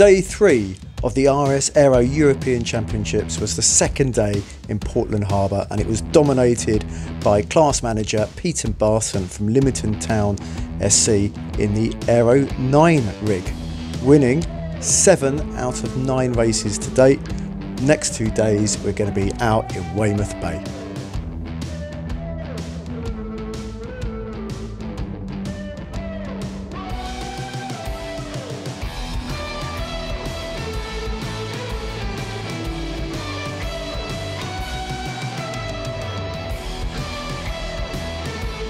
Day 3 of the RS Aero European Championships was the second day in Portland Harbour, and it was dominated by class manager Peter Allam from Limited Town SC in the Aero 9 rig, winning 7 out of 9 races to date. Next 2 days we're going to be out in Weymouth Bay.